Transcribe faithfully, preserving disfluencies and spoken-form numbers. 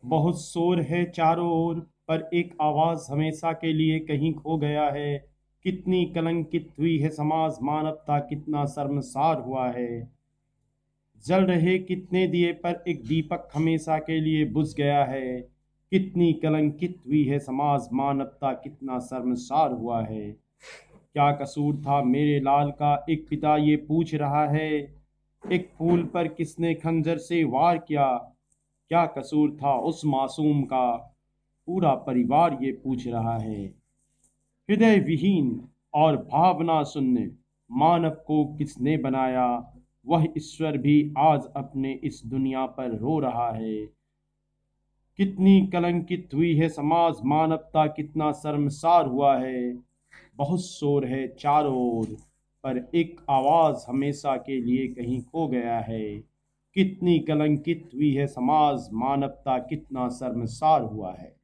बहुत शोर है चारों ओर, पर एक आवाज हमेशा के लिए कहीं खो गया है। कितनी कलंकित हुई है समाज, मानवता कितना शर्मसार हुआ है। जल रहे कितने दिए, पर एक दीपक हमेशा के लिए बुझ गया है। कितनी कलंकित हुई है समाज, मानवता कितना शर्मसार हुआ है। क्या कसूर था मेरे लाल का, एक पिता ये पूछ रहा है। एक फूल पर किसने खंजर से वार किया, क्या कसूर था उस मासूम का, पूरा परिवार ये पूछ रहा है। हृदय विहीन और भावना शून्य मानव को किसने बनाया, वह ईश्वर भी आज अपने इस दुनिया पर रो रहा है। कितनी कलंकित हुई है समाज, मानवता कितना शर्मसार हुआ है। बहुत शोर है चारों ओर, पर एक आवाज हमेशा के लिए कहीं खो गया है। कितनी कलंकित हुई है समाज, मानवता कितना शर्मसार हुआ है।